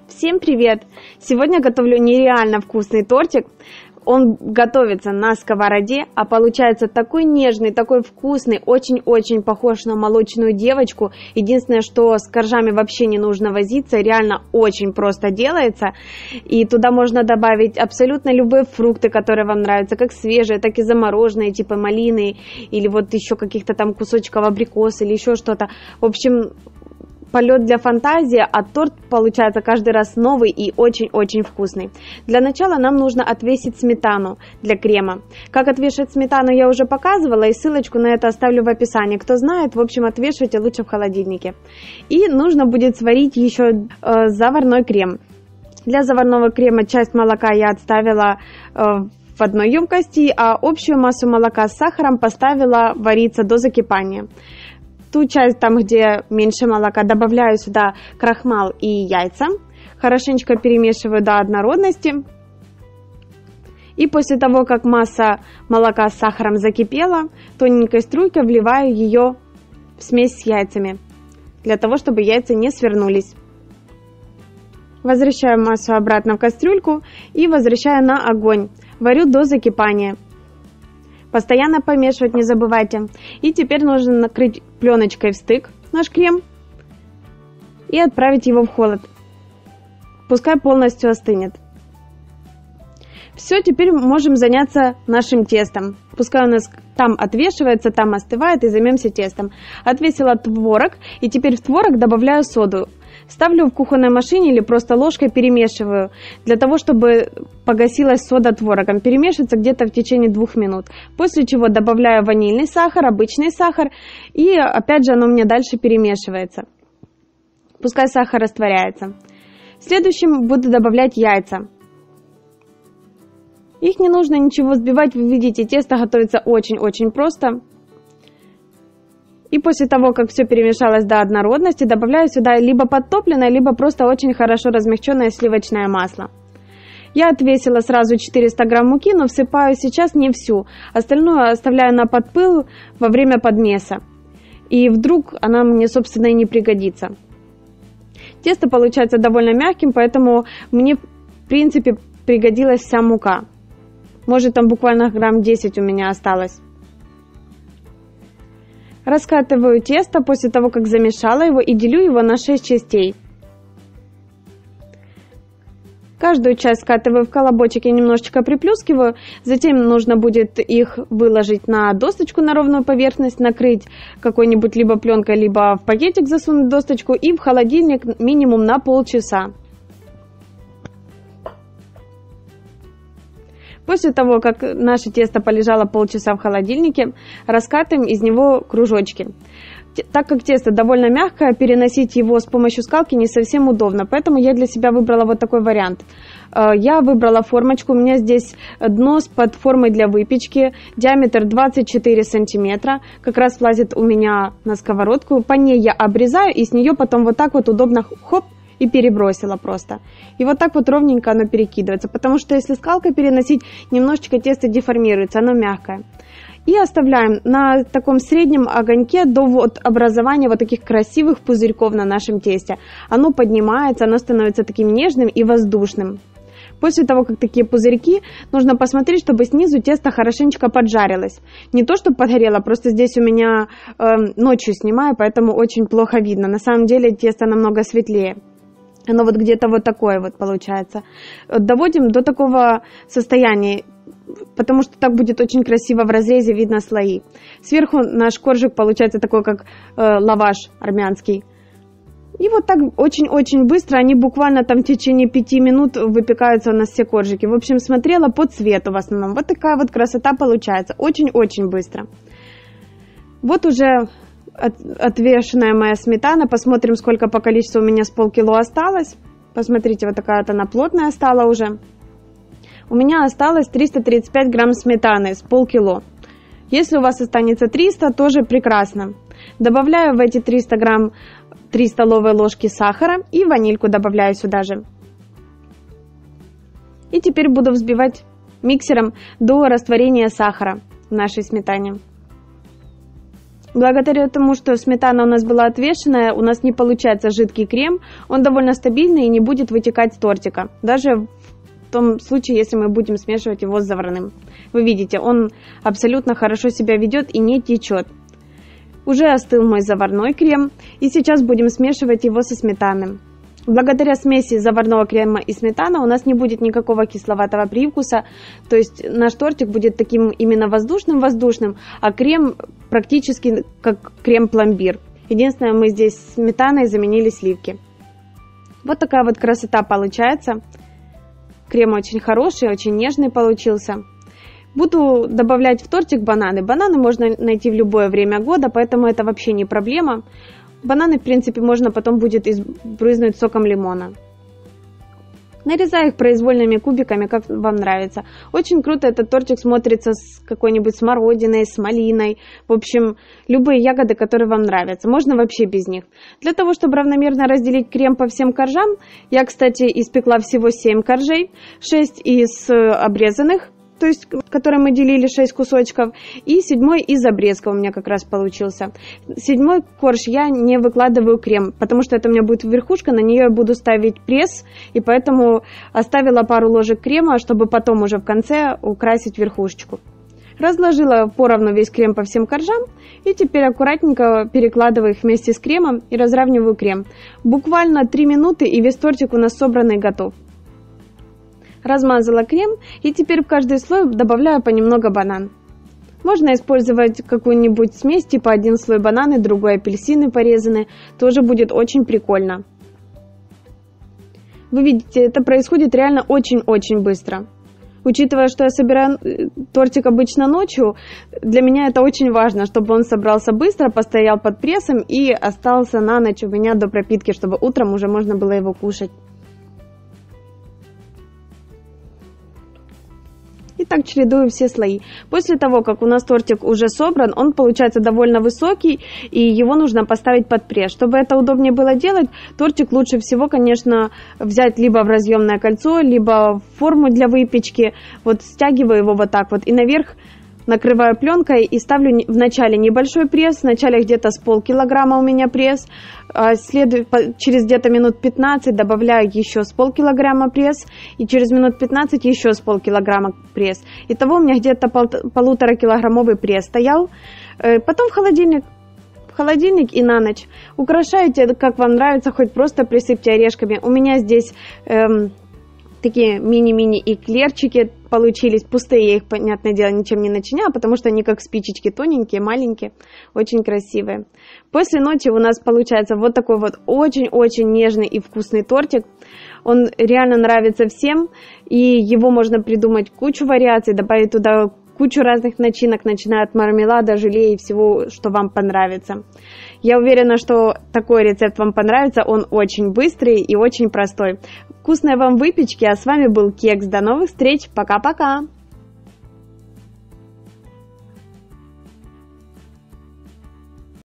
Всем привет! Сегодня готовлю нереально вкусный тортик. Он готовится на сковороде, а получается такой нежный, такой вкусный, очень-очень похож на молочную девочку. Единственное, что с коржами вообще не нужно возиться, реально очень просто делается. И туда можно добавить абсолютно любые фрукты, которые вам нравятся, как свежие, так и замороженные, типа малины, или вот еще каких-то там кусочков абрикоса или еще что-то. В общем, полет для фантазии, а торт получается каждый раз новый и очень-очень вкусный. Для начала нам нужно отвесить сметану для крема. Как отвешивать сметану я уже показывала, и ссылочку на это оставлю в описании. Кто знает, в общем, отвешивайте лучше в холодильнике. И нужно будет сварить еще заварной крем. Для заварного крема часть молока я отставила в одной емкости, а общую массу молока с сахаром поставила вариться до закипания. Ту часть, там где меньше молока, добавляю сюда крахмал и яйца. Хорошенечко перемешиваю до однородности. И после того, как масса молока с сахаром закипела, тоненькой струйкой вливаю ее в смесь с яйцами, для того, чтобы яйца не свернулись. Возвращаю массу обратно в кастрюльку и возвращаю на огонь. Варю до закипания. Постоянно помешивать не забывайте. И теперь нужно накрыть пленочкой в стык наш крем и отправить его в холод. Пускай полностью остынет. Все, теперь можем заняться нашим тестом. Пускай у нас там отвешивается, там остывает, и займемся тестом. Отвесила творог, и теперь в творог добавляю соду. Ставлю в кухонной машине или просто ложкой перемешиваю, для того, чтобы погасилась сода творогом. Перемешивается где-то в течение 2 минут. После чего добавляю ванильный сахар, обычный сахар, и опять же оно у меня дальше перемешивается. Пускай сахар растворяется. Следующим буду добавлять яйца. Их не нужно ничего взбивать, вы видите, тесто готовится очень-очень просто. И после того, как все перемешалось до однородности, добавляю сюда либо подтопленное, либо просто очень хорошо размягченное сливочное масло. Я отвесила сразу 400 грамм муки, но всыпаю сейчас не всю. Остальное оставляю на подпыл во время подмеса. И вдруг она мне, собственно, и не пригодится. Тесто получается довольно мягким, поэтому мне, в принципе, пригодилась вся мука. Может, там буквально грамм 10 у меня осталось. Раскатываю тесто после того, как замешала его, и делю его на 6 частей. Каждую часть скатываю в колобочек и немножечко приплюскиваю. Затем нужно будет их выложить на досточку на ровную поверхность, накрыть какой-нибудь либо пленкой, либо в пакетик засунуть досточку и в холодильник минимум на полчаса. После того, как наше тесто полежало полчаса в холодильнике, раскатываем из него кружочки. Так как тесто довольно мягкое, переносить его с помощью скалки не совсем удобно, поэтому я для себя выбрала вот такой вариант. Я выбрала формочку, у меня здесь дно под формой для выпечки, диаметр 24 сантиметра, как раз влазит у меня на сковородку. По ней я обрезаю и с нее потом вот так вот удобно хоп, и перебросила просто. И вот так вот ровненько оно перекидывается, потому что если скалкой переносить, немножечко тесто деформируется, оно мягкое. И оставляем на таком среднем огоньке до вот образования вот таких красивых пузырьков на нашем тесте. Оно поднимается, оно становится таким нежным и воздушным. После того, как такие пузырьки, нужно посмотреть, чтобы снизу тесто хорошенечко поджарилось. Не то, чтобы подгорело, просто здесь у меня ночью снимаю, поэтому очень плохо видно. На самом деле тесто намного светлее. Оно вот где-то вот такое вот получается. Доводим до такого состояния, потому что так будет очень красиво в разрезе видно слои. Сверху наш коржик получается такой, как лаваш армянский. И вот так очень-очень быстро, они буквально там в течение 5 минут выпекаются у нас все коржики. В общем, смотрела по цвету в основном. Вот такая вот красота получается. Очень-очень быстро. Вот уже отвешенная моя сметана. Посмотрим, сколько по количеству у меня с полкило осталось. Посмотрите, вот такая вот она плотная стала уже. У меня осталось 335 грамм сметаны с полкило. Если у вас останется 300, тоже прекрасно. Добавляю в эти 300 грамм 3 столовые ложки сахара и ванильку добавляю сюда же. И теперь буду взбивать миксером до растворения сахара в нашей сметане. Благодаря тому, что сметана у нас была отвешенная, у нас не получается жидкий крем, он довольно стабильный и не будет вытекать с тортика, даже в том случае, если мы будем смешивать его с заварным. Вы видите, он абсолютно хорошо себя ведет и не течет. Уже остыл мой заварной крем, и сейчас будем смешивать его со сметаной. Благодаря смеси заварного крема и сметаны у нас не будет никакого кисловатого привкуса, то есть наш тортик будет таким именно воздушным, а крем практически как крем-пломбир. Единственное, мы здесь сметаной заменили сливки. Вот такая вот красота получается. Крем очень хороший, очень нежный получился. Буду добавлять в тортик бананы. Бананы можно найти в любое время года, поэтому это вообще не проблема. Бананы, в принципе, можно потом будет брызнуть соком лимона. Нарезаю их произвольными кубиками, как вам нравится. Очень круто этот тортик смотрится с какой-нибудь смородиной, с малиной. В общем, любые ягоды, которые вам нравятся. Можно вообще без них. Для того, чтобы равномерно разделить крем по всем коржам, я, кстати, испекла всего 7 коржей. 6 из обрезанных, то есть, которые мы делили 6 кусочков, и 7 из обрезка у меня как раз получился. 7 корж я не выкладываю крем, потому что это у меня будет верхушка, на нее я буду ставить пресс, и поэтому оставила пару ложек крема, чтобы потом уже в конце украсить верхушечку. Разложила поровну весь крем по всем коржам, и теперь аккуратненько перекладываю их вместе с кремом и разравниваю крем. Буквально 3 минуты, и весь тортик у нас собран и готов. Размазала крем, и теперь в каждый слой добавляю понемногу банан. Можно использовать какую-нибудь смесь, типа один слой бананы, другой апельсины порезанные, тоже будет очень прикольно. Вы видите, это происходит реально очень-очень быстро. Учитывая, что я собираю тортик обычно ночью, для меня это очень важно, чтобы он собрался быстро, постоял под прессом и остался на ночь у меня до пропитки, чтобы утром уже можно было его кушать. И так чередую все слои. После того, как у нас тортик уже собран, он получается довольно высокий, и его нужно поставить под пресс. Чтобы это удобнее было делать, тортик лучше всего, конечно, взять либо в разъемное кольцо, либо в форму для выпечки. Вот стягиваю его вот так вот и наверх накрываю пленкой и ставлю вначале небольшой пресс, вначале где-то с полкилограмма у меня пресс, через где-то минут 15 добавляю еще с полкилограмма пресс, и через минут 15 еще с полкилограмма пресс. Итого у меня где-то 1,5-килограммовый пресс стоял. Потом в холодильник и на ночь. Украшайте, как вам нравится, хоть просто присыпьте орешками. У меня здесь такие мини-мини эклерчики получились, пустые, я их, понятное дело, ничем не начиняла, потому что они как спичечки, тоненькие, маленькие, очень красивые. После ночи у нас получается вот такой вот очень-очень нежный и вкусный тортик. Он реально нравится всем, и его можно придумать кучу вариаций, добавить туда кучу разных начинок, начиная от мармелада, желе и всего, что вам понравится. Я уверена, что такой рецепт вам понравится, он очень быстрый и очень простой. Вкусной вам выпечки, а с вами был Кекс. До новых встреч, пока-пока!